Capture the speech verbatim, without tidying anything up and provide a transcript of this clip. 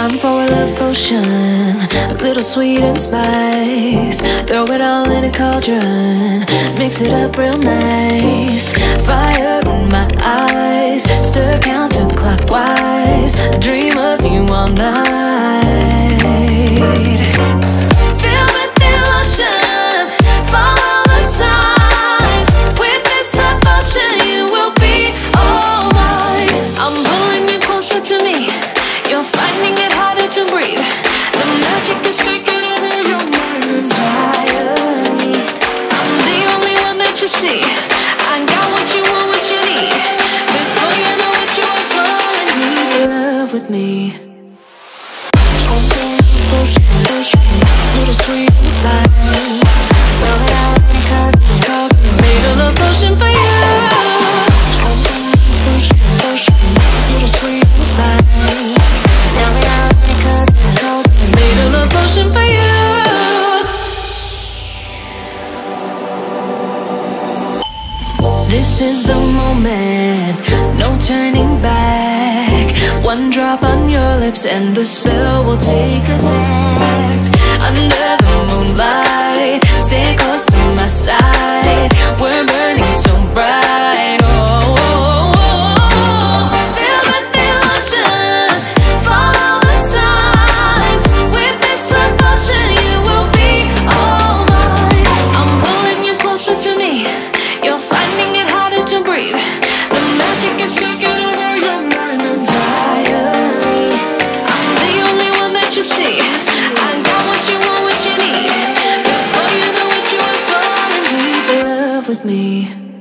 Time for a love potion, a little sweet and spice. Throw it all in a cauldron, mix it up real nice. Fire in my eyes, stir counterclockwise. I dream of you all night. Filled with emotion, follow the signs. With this devotion, you will be all mine. I'm pulling you closer to me. You're finding it harder to breathe. The magic is taking over your mind entirely. I'm the only one that you see. I got what you want, what you need. Before you know it, you are falling deep in love with me. Little sweet and spice. Throw it out in a cup. Made a love potion for you. Little sweet and spice. Made a love potion for you. This is the moment, no turning back. One drop on your lips and the spell will take effect. Under the moonlight, stay close to my side. We're burning so bright. Oh, oh, oh, oh. Feel the devotion, follow the signs. With this devotion, you will be all mine. I'm pulling you closer to me. You're finding it harder to breathe. The magic is taking over your mind entirely. I'm the only one that you see. I got what you want, what you need. Before you know it, you are falling deep in love with me.